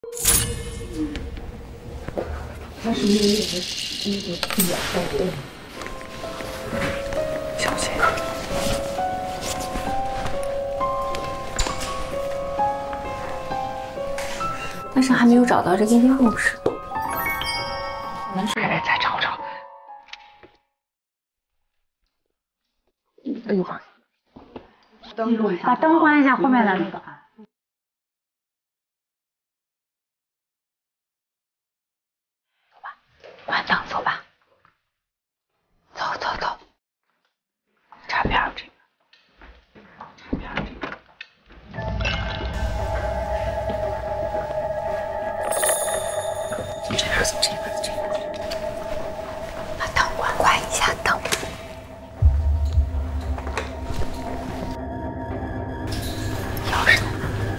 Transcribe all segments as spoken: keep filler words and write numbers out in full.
他是不是有那个那个手动？ 小心。 但是还没有找到这个钥匙。 能是再再找找。哎呦妈！ 灯关一下， 把灯关一下，后面的那个。 关灯，走吧。走走走。这边这个，这边这个。从这边走，这边这边。把灯关，关一下灯。钥匙呢？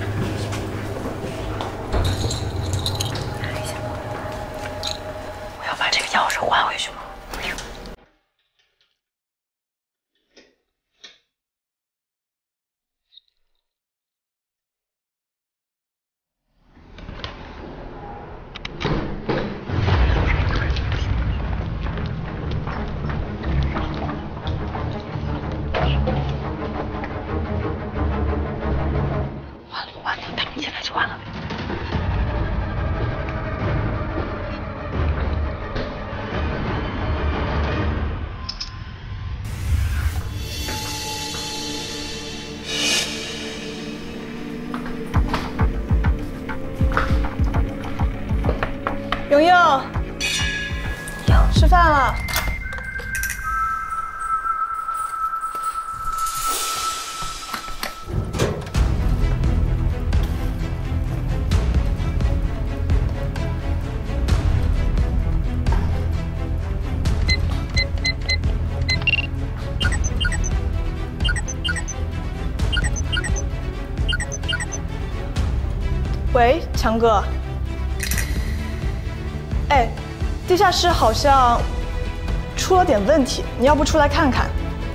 看一下。 我要把这个钥匙还回去吗？不用。完了完了，他们现在就完了。 莹莹，吃饭了。喂，强哥。 哎，地下室好像出了点问题，你要不出来看看？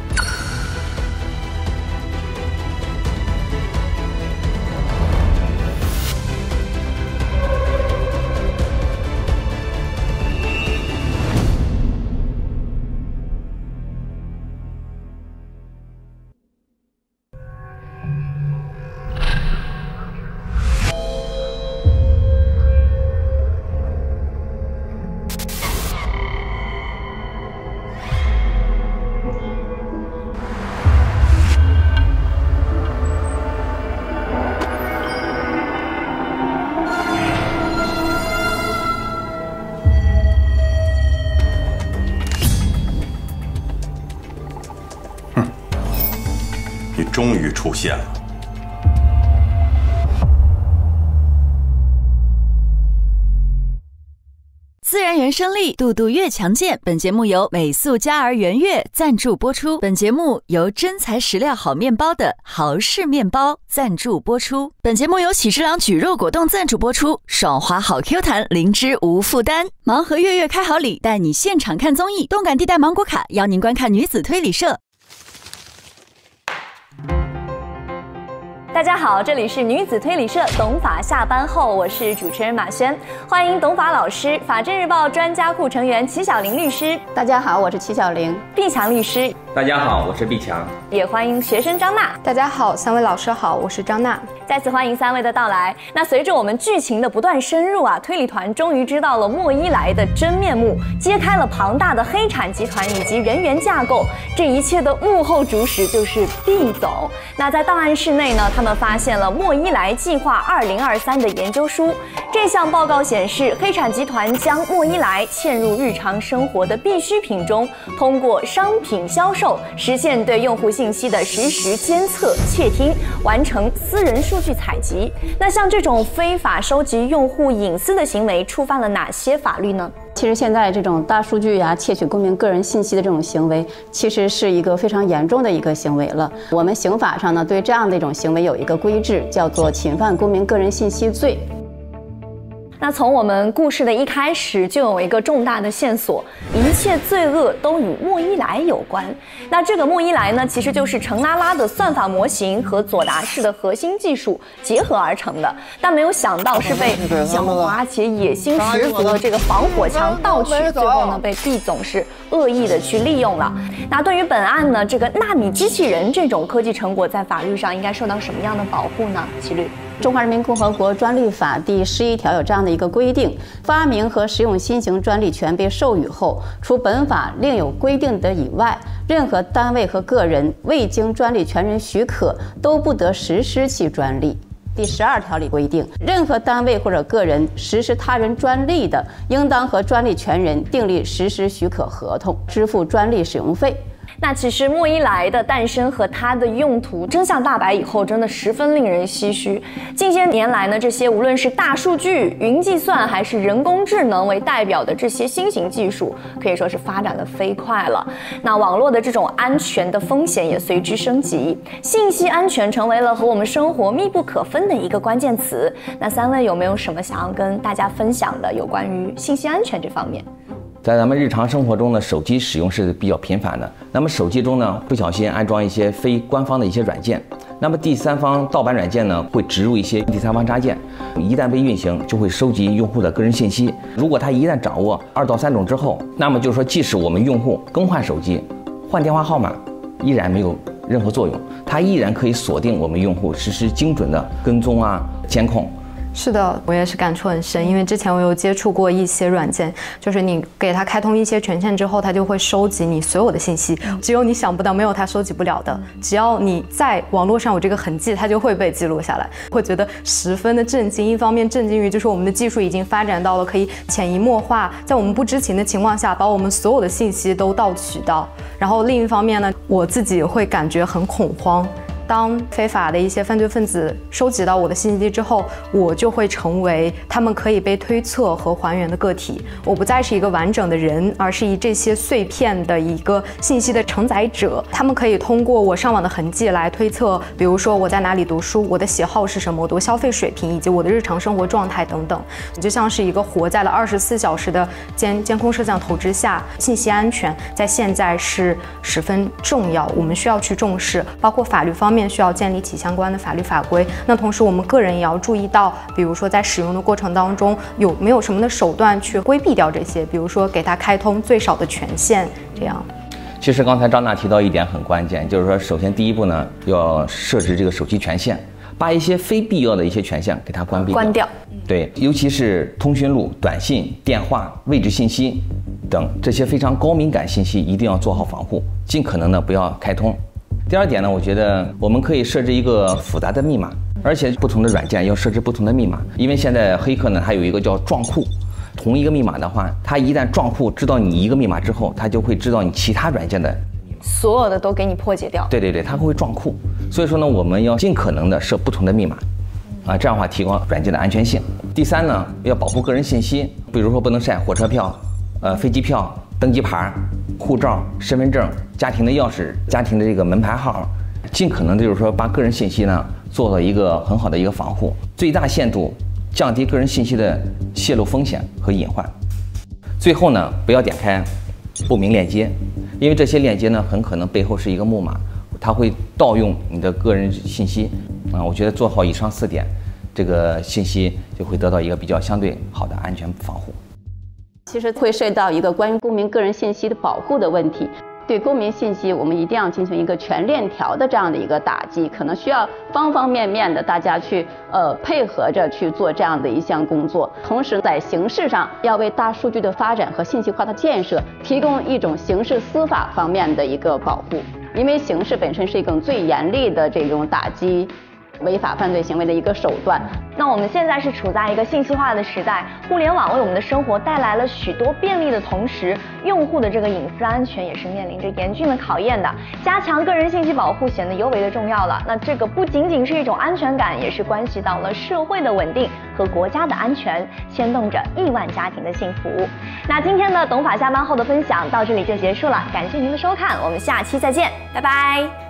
终于出现了。 自然原生力，度度越强健。本节目由美素佳儿原月赞助播出。本节目由真材实料好面包的豪氏面包赞助播出。本节目由喜之郎蒟肉果冻赞助播出。爽滑好 Q 弹，灵芝无负担。盲盒月月开好礼，带你现场看综艺。动感地带芒果卡邀您观看女子推理社。大家好，这里是女子推理社董法下班后，我是主持人马轩，欢迎董法老师、法制日报专家库成员齐小玲律师。 大家好，我是齐小玲。 毕强律师。 大家好，我是毕强。 也欢迎学生张娜。 大家好，三位老师好，我是张娜。 再次欢迎三位的到来。那随着我们剧情的不断深入啊，推理团终于知道了莫伊莱的真面目，揭开了庞大的黑产集团以及人员架构。这一切的幕后主使就是毕总。那在档案室内呢，他们发现了莫伊莱计划二零二三的研究书。这项报告显示，黑产集团将莫伊莱嵌入日常生活的必需品中，通过商品销售实现对用户信息的实时监测、窃听，完成私人数据采集。那像这种非法收集用户隐私的行为，触犯了哪些法律呢？ 其实现在这种大数据啊，窃取公民个人信息的这种行为，其实是一个非常严重的一个行为了。我们刑法上呢，对这样的一种行为有一个规制，叫做侵犯公民个人信息罪。 那从我们故事的一开始就有一个重大的线索，一切罪恶都与莫伊莱有关。那这个莫伊莱呢，其实就是程拉拉的算法模型和佐达式的核心技术结合而成的。但没有想到是被狡猾且野心十足的这个防火墙盗取，最后呢被毕总是恶意的去利用了。那对于本案呢，这个纳米机器人这种科技成果在法律上应该受到什么样的保护呢？齐律。 中华人民共和国专利法第十一条有这样的一个规定：发明和使用新型专利权被授予后，除本法另有规定的以外，任何单位和个人未经专利权人许可，都不得实施其专利。第十二条里规定，任何单位或者个人实施他人专利的，应当和专利权人订立实施许可合同，支付专利使用费。 那其实莫伊莱的诞生和它的用途真相大白以后，真的十分令人唏嘘。近些年来呢，这些无论是大数据、云计算还是人工智能为代表的这些新型技术，可以说是发展的飞快了。那网络的这种安全的风险也随之升级，信息安全成为了和我们生活密不可分的一个关键词。那三位有没有什么想要跟大家分享的有关于信息安全这方面？ 在咱们日常生活中呢，手机使用是比较频繁的。那么手机中呢，不小心安装一些非官方的一些软件，那么第三方盗版软件呢，会植入一些第三方插件，一旦被运行，就会收集用户的个人信息。如果它一旦掌握二到三种之后，那么就是说，即使我们用户更换手机、换电话号码，依然没有任何作用，它依然可以锁定我们用户，实施精准的跟踪啊、监控。 是的，我也是感触很深，因为之前我有接触过一些软件，就是你给它开通一些权限之后，它就会收集你所有的信息，只有你想不到，没有它收集不了的。只要你在网络上有这个痕迹，它就会被记录下来，会觉得十分的震惊。一方面震惊于就是我们的技术已经发展到了可以潜移默化，在我们不知情的情况下，把我们所有的信息都盗取到。然后另一方面呢，我自己会感觉很恐慌。当非法的一些犯罪分子收集到我的信息之后，我就会成为他们可以被推测和还原的个体。我不再是一个完整的人，而是以这些碎片的一个信息的承载者。他们可以通过我上网的痕迹来推测，比如说我在哪里读书，我的喜好是什么，我的消费水平以及我的日常生活状态等等。就像是一个活在了二十四小时的监监控摄像头之下，信息安全在现在是十分重要，我们需要去重视，包括法律方面。需要建立起相关的法律法规。那同时我们个人也要注意到，比如说在使用的过程当中有没有什么的手段去规避掉这些，比如说给它开通最少的权限，这样。 其实刚才张娜提到一点很关键，就是说首先第一步呢，要设置这个手机权限，把一些非必要的一些权限给它关闭关掉。 对，尤其是通讯录、短信、电话、位置信息等这些非常高敏感信息，一定要做好防护，尽可能的不要开通。第二点呢，我觉得我们可以设置一个复杂的密码，而且不同的软件要设置不同的密码，因为现在黑客呢，它有一个叫撞库，同一个密码的话，它一旦撞库知道你一个密码之后，它就会知道你其他软件的所有的都给你破解掉。 对对对，它会撞库，所以说呢，我们要尽可能的设不同的密码，啊，这样的话提高软件的安全性。第三呢，要保护个人信息，比如说不能晒火车票、呃飞机票、登机牌、护照、身份证、家庭的钥匙、家庭的这个门牌号，尽可能的就是说把个人信息呢做到一个很好的一个防护，最大限度降低个人信息的泄露风险和隐患。最后呢，不要点开不明链接，因为这些链接呢很可能背后是一个木马，它会盗用你的个人信息啊。我觉得做好以上四点，这个信息就会得到一个比较相对好的安全防护。 其实会涉及到一个关于公民个人信息的保护的问题。对公民信息，我们一定要进行一个全链条的这样的一个打击，可能需要方方面面的大家去呃配合着去做这样的一项工作。同时，在形式上要为大数据的发展和信息化的建设提供一种刑事司法方面的一个保护，因为刑事本身是一种最严厉的这种打击违法犯罪行为的一个手段。 那我们现在是处在一个信息化的时代，互联网为我们的生活带来了许多便利的同时，用户的这个隐私安全也是面临着严峻的考验的。加强个人信息保护显得尤为的重要了。那这个不仅仅是一种安全感，也是关系到了社会的稳定和国家的安全，牵动着亿万家庭的幸福。那今天的懂法下班后的分享到这里就结束了，感谢您的收看，我们下期再见，拜拜。